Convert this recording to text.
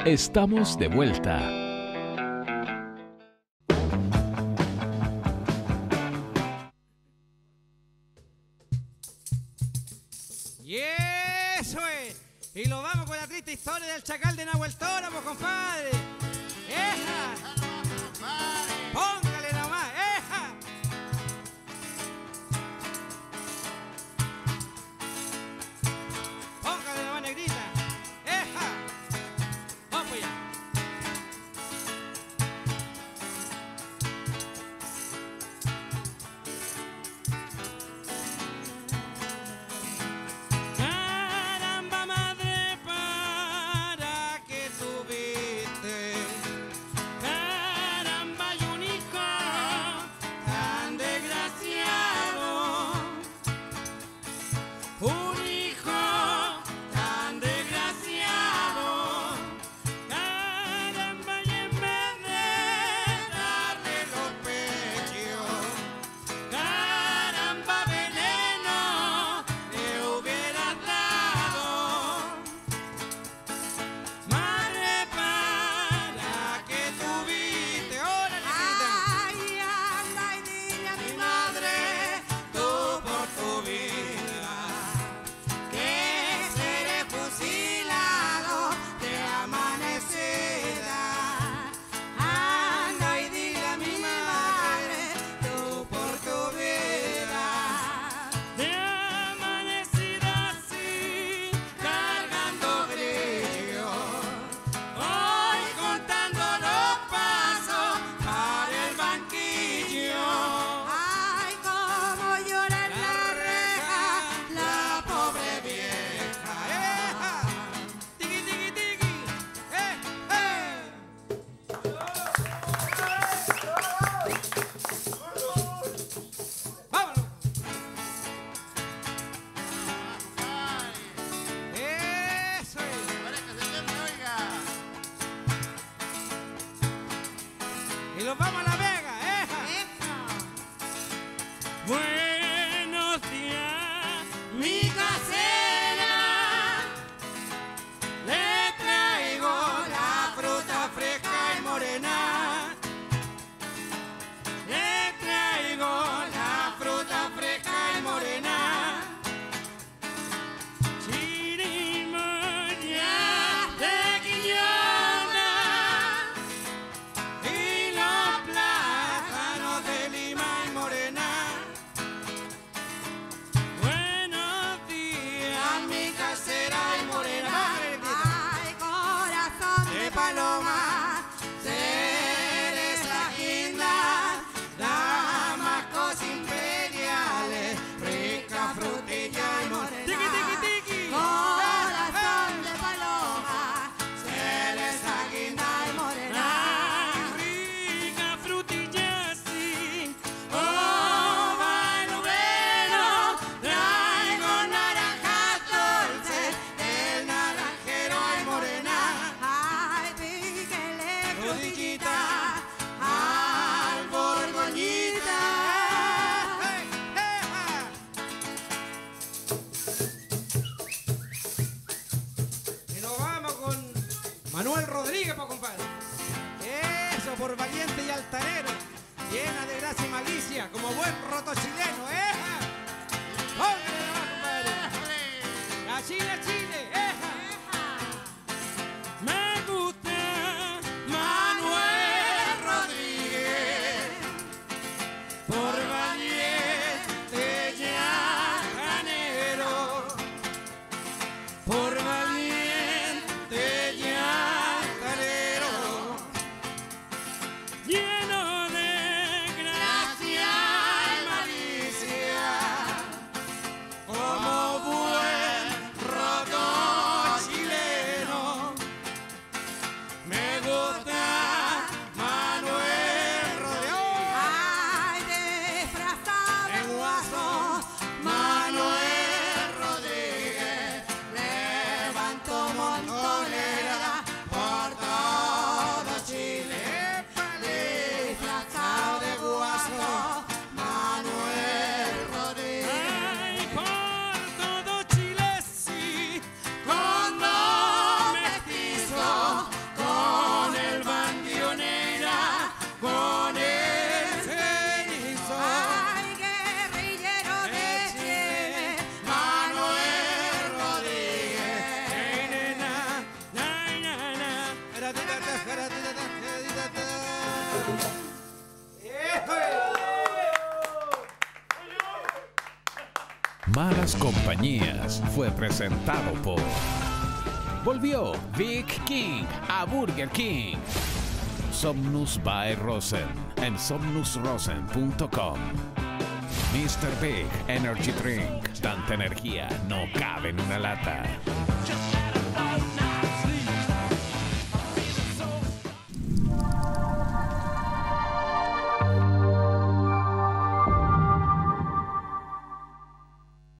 Estamos de vuelta. Y eso es. Y lo vamos con la triste historia del chacal de Nahuel Toro, pues, compadre. ¡Eja! Póngale nomás, ¡eja! Póngale nomás, negrita. ¡Eja! Vamos allá. Caramba, madre, para que tuviste. Caramba, y un hijo tan desgraciado. Un hijo tan desgraciado. Caramba, y en vez de darle los pechos, caramba, veneno le hubieras dado. Madre, para que tuviste. ¡Hola, negrita! Ay, anda y dile a Mi mi madre, tú por tu vida, que seré fusilado de amanecida. Anda y dile a mi madre, tú por tu vida, de amanecida así, cargando grillo, hoy contando los pasos para el banquillo. ay, cómo llora en la reja La pobre vieja. ¡Eja! ¡Tiqui, tiqui, tiqui! ¡Vámonos! ¡Eso es! Y nos vamos a La Vega, Buenos días, mi casera. Le traigo la fruta fresca y morena. Le traigo la fruta fresca y morena. Chirimoya de Quillona y los plátanos de Lima y Morena. Buenos días, mi casera y morena. ay, corazón De paloma, seres la guinda, damascos imperiales, rica frutilla y morena. Tiki, tiki, tiki. corazón de paloma, Seres la guinda y morena. Rica frutilla, sí. Oh, bueno, traigo naranjas dulces, el naranjero y morena. ay, píquele Rodillita al borgoñita. ¡Hey, hey, y nos vamos con Manuel Rodríguez, pues, compadre. Eso, por valiente y altanero, llena de gracia y malicia, como buen roto chileno. Póngale nomás, compadre. La Chile, Chile. Me gusta Manuel Rodríguez, por valiente y altanero, por valiente y altanero, lleno de gracia y malicia, como buen roto Malas Compañías fue presentado por... Volvió Big King a Burger King. Somnus by Rosen en somnusrosen.com. Mr. Big Energy Drink. Tanta energía no cabe en una lata.